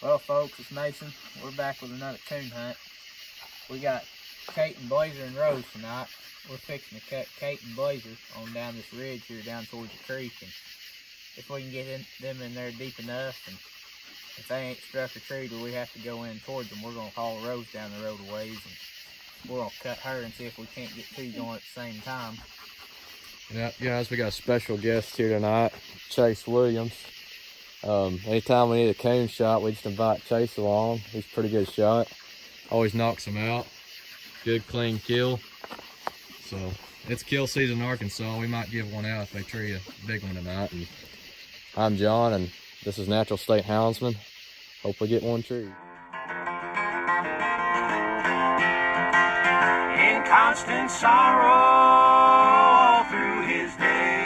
Well, folks, it's Mason. We're back with another coon hunt. We got Kate and Blazer and Rose tonight. We're fixing to cut Kate and Blazer on down this ridge here down towards the creek. And if we can get them in there deep enough, and if they ain't struck a tree where we have to go in towards them, we're going to haul Rose down the road a ways. And we're going to cut her and see if we can't get two going at the same time. Yeah, guys, we got a special guest here tonight, Chase Williams. Anytime we need a coon shot, we just invite Chase along. He's a pretty good shot. Always knocks them out. Good, clean kill. So, it's kill season in Arkansas. We might give one out if they tree a big one tonight. And I'm John, and this is Natural State Houndsman. Hope we get one tree. In constant sorrow all through his day,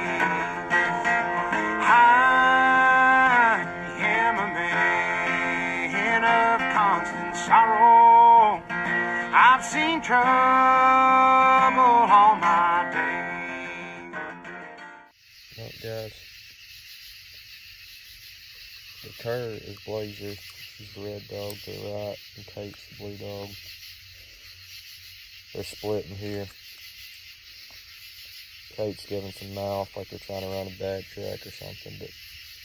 sorrow, I've seen trouble all my day. Well, guys, the cur is Blazer. She's the red dog to the right, and Kate's the blue dog. They're splitting here. Kate's giving some mouth like they're trying to run a bad track or something, but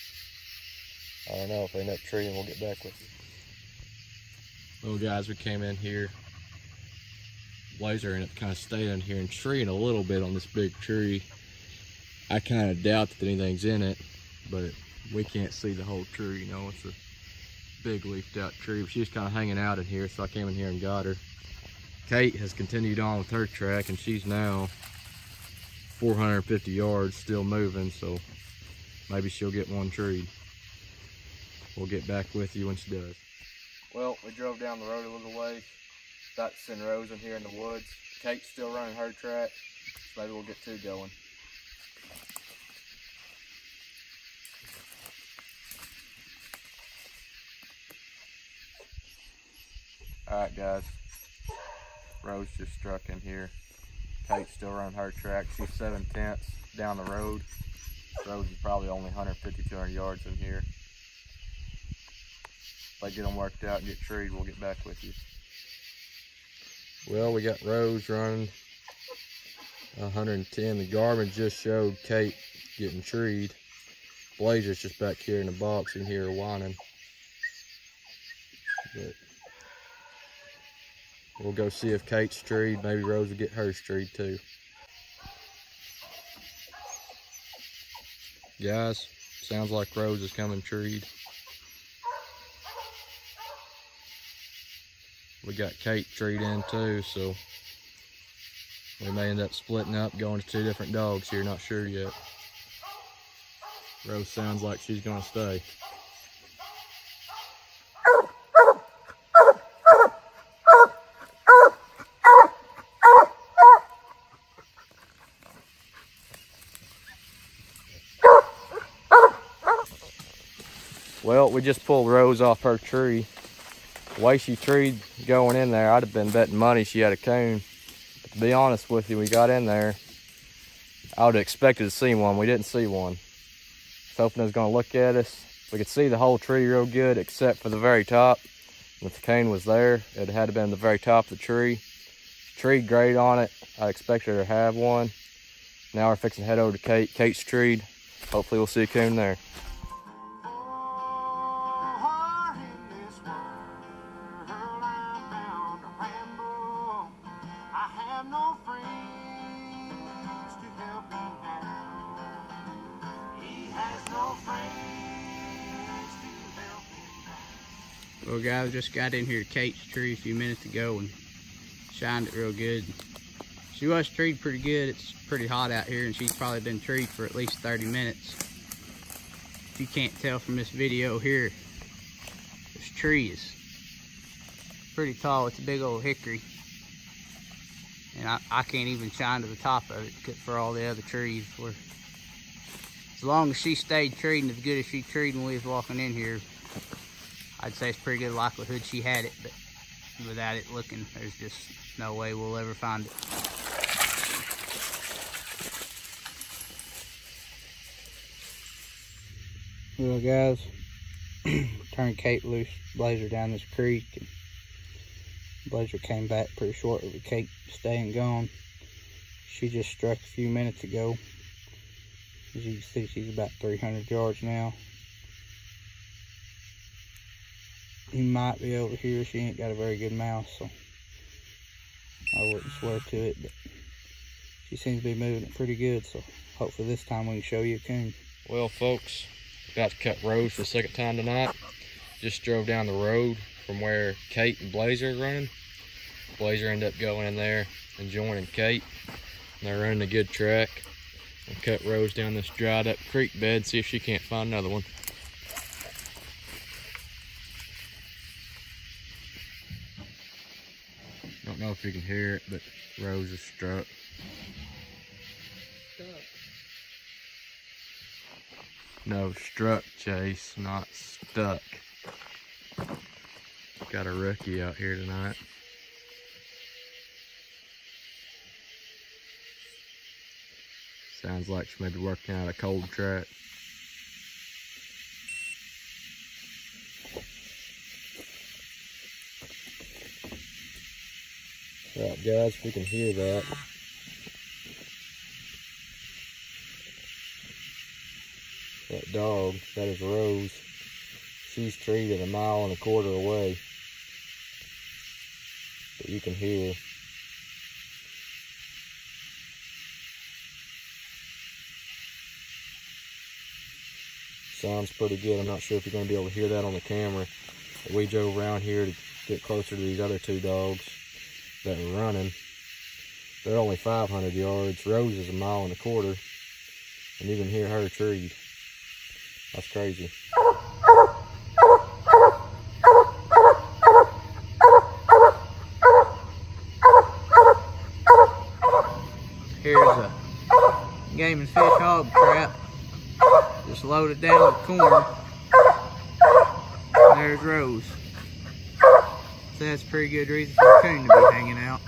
I don't know. If they end up treeing, we'll get back with you. Well, guys, we came in here. Blazer ended up kind of staying in here and treeing a little bit on this big tree. I kind of doubt that anything's in it, but we can't see the whole tree. You know, it's a big leafed out tree. But she's kind of hanging out in here, so I came in here and got her. Kate has continued on with her track, and she's now 450 yards, still moving, so maybe she'll get one treed. We'll get back with you when she does. Well, we drove down the road a little way. About to send Rose in here in the woods. Kate's still running her track, so maybe we'll get two going. Alright, guys. Rose just struck in here. Kate's still running her track. She's 7/10 down the road. Rose is probably only 150, 200 yards in here. If I get them worked out and get treed, we'll get back with you. Well, we got Rose running 110. The garbage just showed Kate getting treed. Blazer's just back here in the box. You can hear her whining. But we'll go see if Kate's treed. Maybe Rose will get hers treed too. Guys, sounds like Rose is coming treed. We got Kate treed in too, so we may end up splitting up, going to two different dogs here, not sure yet. Rose sounds like she's gonna stay. Well, we just pulled Rose off her tree. The way she treed going in there, I'd have been betting money she had a coon. But to be honest with you, we got in there, I would have expected to see one. We didn't see one. I was hoping it was going to look at us. We could see the whole tree real good except for the very top. And if the coon was there, it had to been the very top of the tree. She treed great on it. I expected her to have one. Now we're fixing to head over to Kate. Kate's treed. Hopefully we'll see a coon there. Well, guys, just got in here to Kate's tree a few minutes ago and shined it real good. She was treed pretty good. It's pretty hot out here, and she's probably been treed for at least 30 minutes. If you can't tell from this video here, this tree is pretty tall. It's a big old hickory, and I can't even shine to the top of it for all the other trees. As long as she stayed treating as good as she treated when we was walking in here, I'd say it's pretty good likelihood she had it, but without it looking, there's just no way we'll ever find it. Well, guys, turned Kate loose, Blazer down this creek, and Blazer came back pretty shortly with Kate staying gone. She just struck a few minutes ago. As you can see, she's about 300 yards now. You might be able to hear her. She ain't got a very good mouth, so I wouldn't swear to it, but she seems to be moving it pretty good, so hopefully this time we can show you a coon. Well, folks, about to cut Rose for the second time tonight. Just drove down the road from where Kate and Blazer are running. Blazer ended up going in there and joining Kate. And they're running a good track. And cut Rose down this dried up creek bed, see if she can't find another one. Don't know if you can hear it, but Rose is struck. No, struck, Chase, not stuck. Got a rookie out here tonight. Sounds like she may be working out a cold track. Right, guys, if we can hear that. That dog, that is Rose. She's treated 1.25 miles away. But you can hear. Sounds pretty good. I'm not sure if you're going to be able to hear that on the camera. But we drove around here to get closer to these other two dogs that were running. They're only 500 yards. Rose is 1.25 miles. And you can hear her treed. That's crazy. Here's a game and fish hog trap. Just loaded down with corn. There's Rose. So that's a pretty good reason for Coon to be hanging out.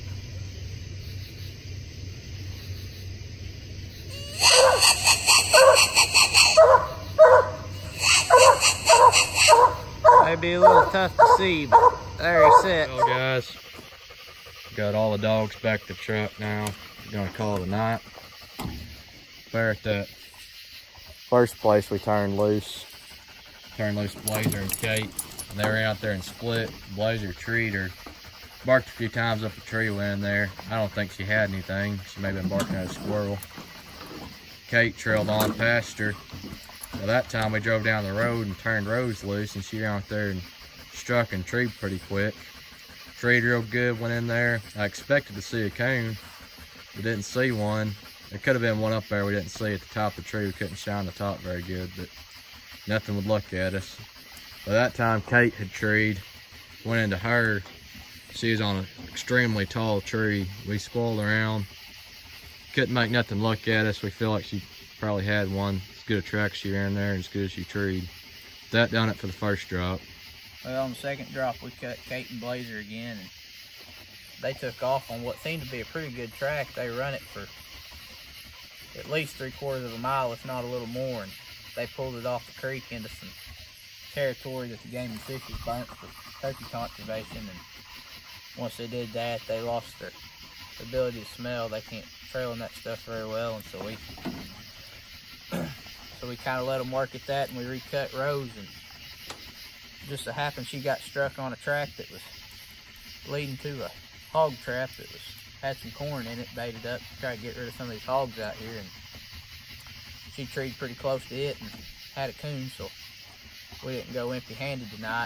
May be a little tough to see, but there he sits. Well, guys, got all the dogs back to the truck now. We're gonna call it a night. There at that first place we turned loose Blazer and Kate, and they were out there and split. Blazer treed her, barked a few times up a tree went in there. I don't think she had anything. She may have been barking at a squirrel. Kate trailed on past her. Well, that time we drove down the road and turned Rose loose, and she ran out there and struck and treed pretty quick. Treed real good, went in there. I expected to see a coon, but didn't see one. There could have been one up there we didn't see at the top of the tree. We couldn't shine the top very good, but nothing would look at us. By that time, Kate had treed, went into her. She was on an extremely tall tree. We squirreled around. Couldn't make nothing look at us. We feel like she probably had one. As good a track she ran there and as good as she treed. That done it for the first drop. Well, on the second drop, we cut Kate and Blazer again, and they took off on what seemed to be a pretty good track. They run it for at least 3/4 mile, if not a little more, and they pulled it off the creek into some territory that the game and fish was burnt for turkey conservation. And once they did that, they lost their ability to smell. They can't trail in that stuff very well, and so we kind of let them work at that, and we recut Rose. And just so happened she got struck on a track that was leading to a hog trap that had some corn in it, baited up to try to get rid of some of these hogs out here. And she treed pretty close to it and had a coon, so we didn't go empty-handed tonight.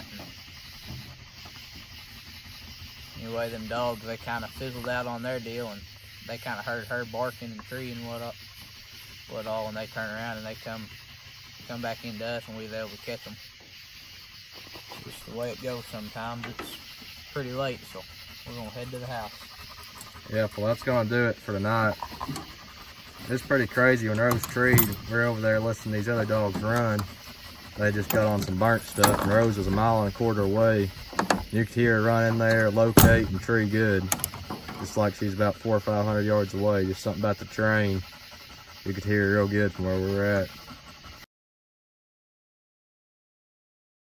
And anyway, them dogs, they kind of fizzled out on their deal, and they kind of heard her barking and treeing what all, and they turn around and they come back into us, and we was able to catch them. Just the way it goes sometimes. It's pretty late, so we're gonna head to the house. Yeah, well, that's gonna do it for tonight. It's pretty crazy. When Rose treed, we're over there listening to these other dogs run. They just got on some burnt stuff, and Rose was 1.25 miles away. You could hear her run in there, locate, and tree good. Just like she's about 400 or 500 yards away. Just something about the terrain. You could hear her real good from where we were at.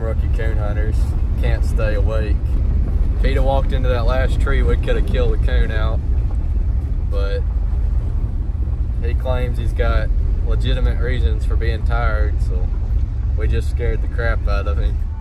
rookie coon hunters can't stay awake. If he'd have walked into that last tree, we could have killed the coon out. But he claims he's got legitimate reasons for being tired, so we just scared the crap out of him.